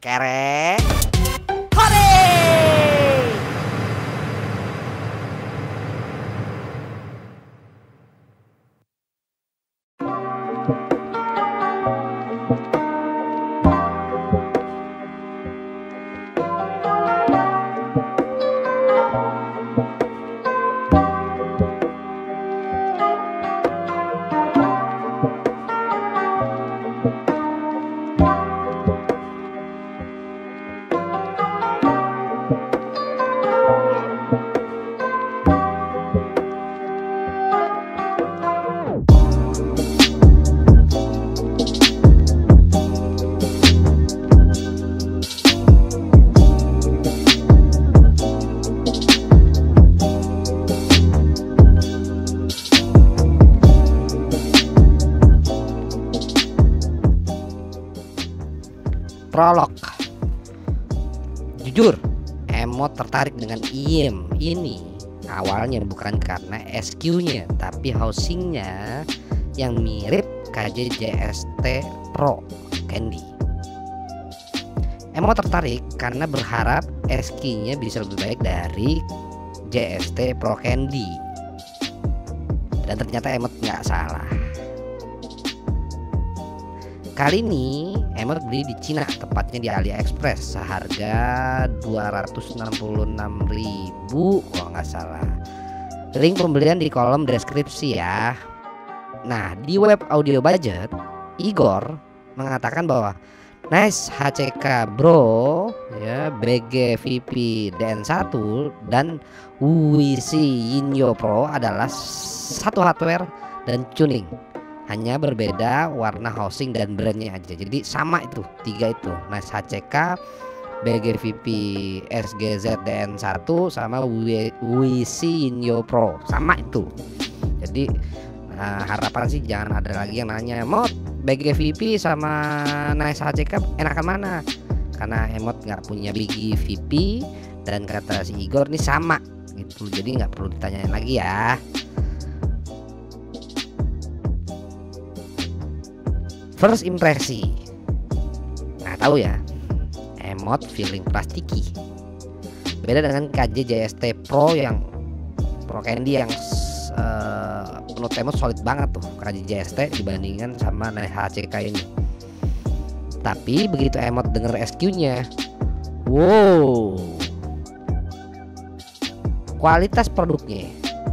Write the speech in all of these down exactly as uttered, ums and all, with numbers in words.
Kere Hore. Prolog. Jujur, emot tertarik dengan I M ini awalnya bukan karena S Q-nya, tapi housingnya yang mirip K J J S T Pro Candy. Emot tertarik karena berharap S Q-nya bisa lebih baik dari J S T Pro Candy, dan ternyata emot nggak salah. Kali ini emot beli di Cina, tepatnya di AliExpress seharga dua ratus enam puluh enam ribu kalau nggak salah. Link pembelian di kolom deskripsi ya. Nah, di web audio budget, Igor mengatakan bahwa Nice H C K Bro ya, B G V P D N satu dan W I S I Yinyo Pro adalah satu hardware dan tuning, hanya berbeda warna housing dan brandnya aja. Jadi sama itu, tiga itu, Nice H C K, B G V P S G Z D N satu sama W I S I Yinyo Pro, sama itu. Jadi nah, harapan sih jangan ada lagi yang nanya, "Mod, B G V P sama Nice H C K enakan mana?" Karena emot nggak punya B G V P dan kata si Igor nih sama gitu, jadi nggak perlu ditanyain lagi ya. First impresi, nggak tahu ya, emot feeling plastiki. Beda dengan K J J S T Pro yang Pro Candy yang uh, menurut emot solid banget tuh K J J S T dibandingkan sama Nice H C K ini. Tapi begitu emot denger S Q-nya, wow, kualitas produknya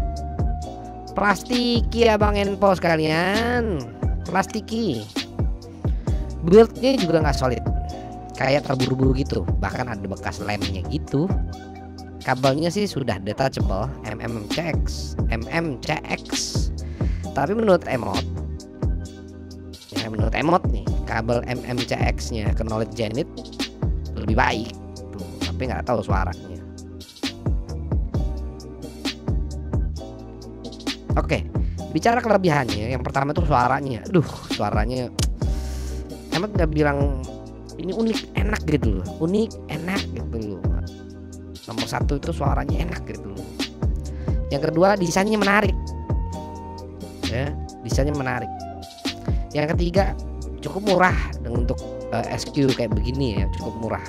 plastiki ya Bang Enpo sekalian, plastiki. Build-nya juga nggak solid, kayak terburu-buru gitu, bahkan ada bekas lemnya gitu. Kabelnya sih sudah detachable M M C X, M M C X. Tapi menurut emot, ya menurut emot nih, kabel M M C X-nya ke Knowledge Zenith lebih baik tuh, tapi nggak tahu suaranya. Oke, bicara kelebihannya, yang pertama tuh suaranya. Aduh, suaranya emot nggak bilang ini unik enak gitu loh, unik enak gitu loh. Nomor satu itu suaranya enak gitu loh. Yang kedua, desainnya menarik ya, desainnya menarik. Yang ketiga, cukup murah untuk uh, S Q kayak begini ya, cukup murah.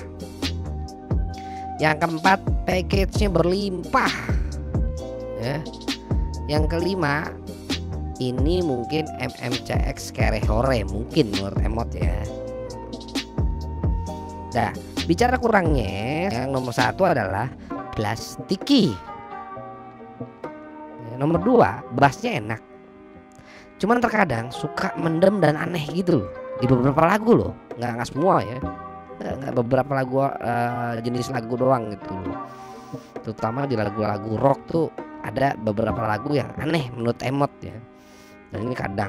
Yang keempat, package-nya berlimpah ya. Yang kelima, ini mungkin M M C X Kere Hore mungkin menurut emot ya. Nah, bicara kurangnya, yang nomor satu adalah plastiki. Nomor dua, bassnya enak. Cuman terkadang suka mendem dan aneh gitu loh di beberapa lagu loh, nggak nggak semua ya, nggak, nggak beberapa lagu uh, jenis lagu doang gitu loh. Terutama di lagu-lagu rock tuh ada beberapa lagu yang aneh menurut emot ya. Dan ini kadang.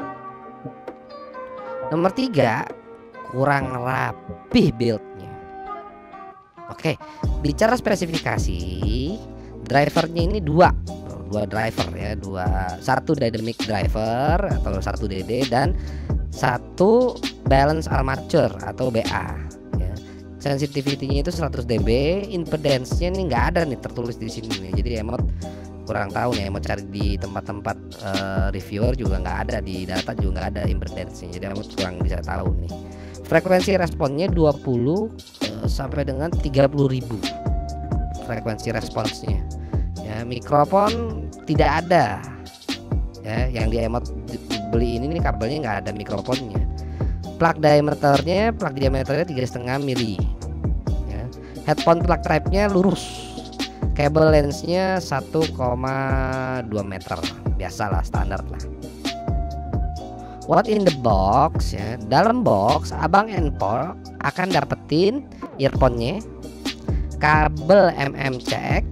Nomor tiga, kurang rapih buildnya. Oke, bicara spesifikasi, drivernya ini dua, dua driver ya, dua, satu dynamic driver atau satu D D dan satu balance armature atau B A. Ya. Sensitivity-nya itu seratus decibel, impedance-nya ini nggak ada nih tertulis di sini nih. Jadi emot kurang tahu nih, mau cari di tempat-tempat uh, reviewer juga nggak ada, di data juga nggak ada impedance-nya, jadi emot kurang bisa tahu nih. Frekuensi responnya dua puluh uh, sampai dengan tiga puluh ribu frekuensi responsnya. Ya, mikrofon tidak ada. Ya, yang di emot beli ini nih kabelnya nggak ada mikrofonnya. Plug diameternya, plug diameternya tiga koma lima mili. Ya. Headphone plug type-nya lurus. Kabel lensnya satu koma dua meter. Biasalah, standar lah. What in the box ya? Dalam box Abang Enpol akan dapetin earphone-nya, kabel M M C X,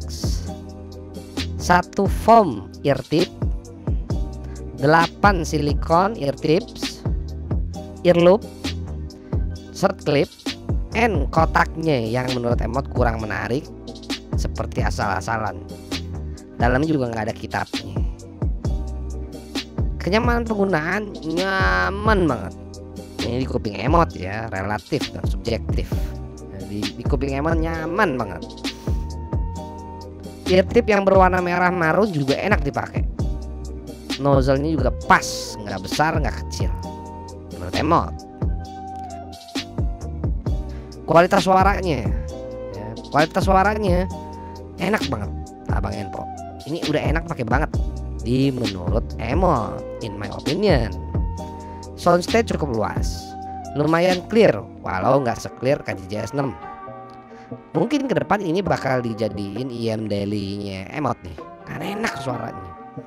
satu foam ear tip, delapan silikon ear tips, ear loop, short clip, and kotaknya yang menurut emot kurang menarik seperti asal-asalan. Dalamnya juga nggak ada kitabnya. Kenyamanan penggunaan nyaman banget. Ini di kuping emot ya, relatif dan subjektif. Di, di kuping emot nyaman banget. Ear tip yang berwarna merah marun juga enak dipakai. Nozzle-nya juga pas, nggak besar nggak kecil. Menurut emot. Kualitas suaranya, ya, kualitas suaranya enak banget, Abang Enpol. Ini udah enak pakai banget. Di menurut emot, in my opinion. Soundstage cukup luas, lumayan clear, walau nggak se-clear K J J S enam. Mungkin ke depan ini bakal dijadiin I M daily-nya emot nih, karena enak suaranya.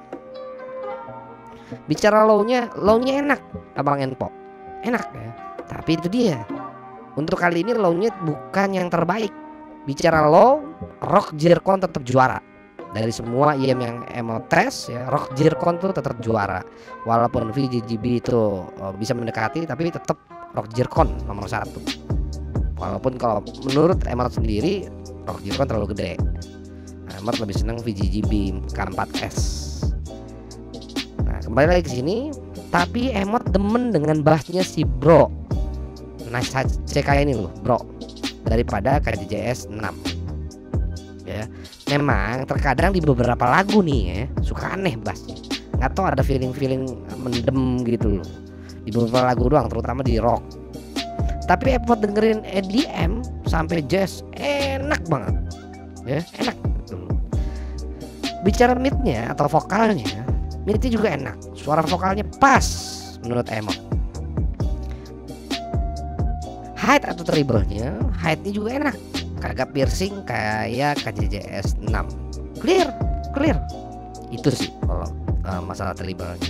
Bicara low-nya, low-nya enak, Abang Enpol, enak ya. Tapi itu dia, untuk kali ini low-nya bukan yang terbaik. Bicara low, Rock Zircon tetap juara. Dari semua I M yang emot tes ya, Rock Zircon tuh tetap juara. Walaupun V J G B itu oh, bisa mendekati, tapi tetap Rock Zircon nomor satu. Walaupun kalau menurut emot sendiri Rock Zircon terlalu gede. Nah, emot lebih seneng V J G B K empat S. Nah, kembali lagi ke sini, tapi emot demen dengan bassnya si Bro Nice H C K ini loh, Bro, daripada K J J S enam. Ya, memang terkadang di beberapa lagu nih ya suka aneh bassnya, nggak tahu ada feeling-feeling mendem gitu loh di beberapa lagu doang, terutama di rock. Tapi emot dengerin E D M sampai jazz enak banget ya, enak gitu. Bicara midnya atau vokalnya, midnya juga enak, suara vokalnya pas menurut emot. Height atau treble-nya, height-nya juga enak, kagak piercing kayak K J J S enam. Clear, clear. Itu sih kalau uh, masalah treble-nya.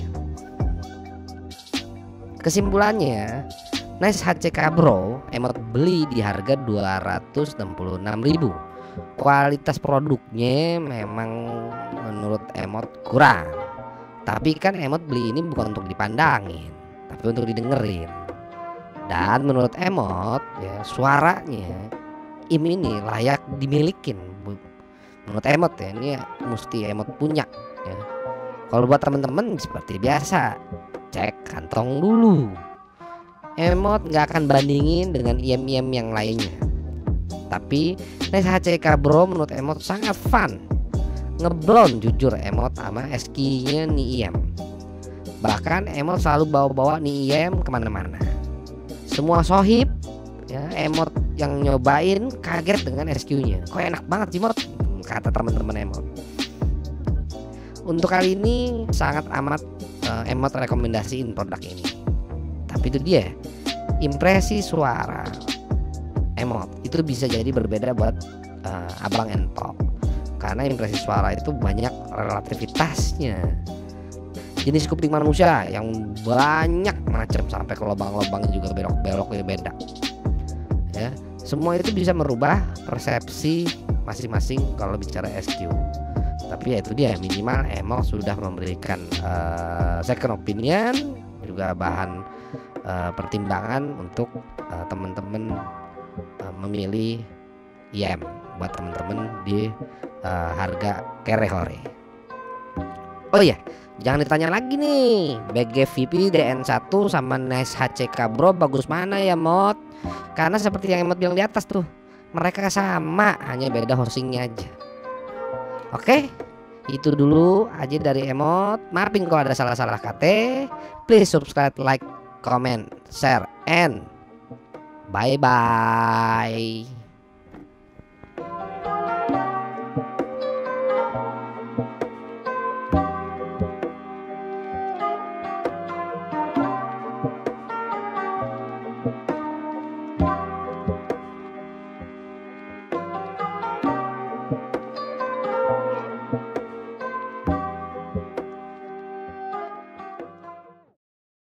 Kesimpulannya, Nice H C K Bro emot beli di harga dua ratus enam puluh enam ribu. Kualitas produknya memang menurut emot kurang. Tapi kan emot beli ini bukan untuk dipandangin, tapi untuk didengerin. Dan menurut emot ya, suaranya I M ini layak dimilikin. Menurut emot ya, ini ya, mesti emot punya ya. Kalau buat temen-temen seperti biasa, cek kantong dulu. Emot nggak akan bandingin dengan I M I M yang lainnya. Tapi Nice H C K Bro menurut emot sangat fun. Ngeblon jujur emot sama S Q-nya nih I M. Bahkan emot selalu bawa-bawa nih I M kemana-mana. Semua sohib ya, emot yang nyobain kaget dengan S Q-nya. Kok enak banget sih Mot, kata teman-teman emot. Untuk kali ini sangat amat uh, emot rekomendasiin produk ini. Tapi itu dia, impresi suara emot itu bisa jadi berbeda buat uh, Abang Enpol, karena impresi suara itu banyak relativitasnya. Jenis kuping manusia yang banyak macam, sampai ke lubang-lubang juga belok-belok beda ya. Semua itu bisa merubah persepsi masing-masing kalau bicara S Q. Tapi ya itu dia, minimal emot sudah memberikan uh, second opinion, juga bahan uh, pertimbangan untuk uh, teman-teman uh, memilih I M buat teman-teman di uh, harga kere-hore. Oh iya, jangan ditanya lagi nih, B G V P D N satu sama Nice H C K Bro bagus mana ya Mot? Karena seperti yang emot bilang di atas tuh, mereka sama, hanya beda hostingnya aja. Oke, itu dulu aja dari emot. Maafin kalau ada salah-salah kata. Please subscribe, like, comment, share, and Bye bye.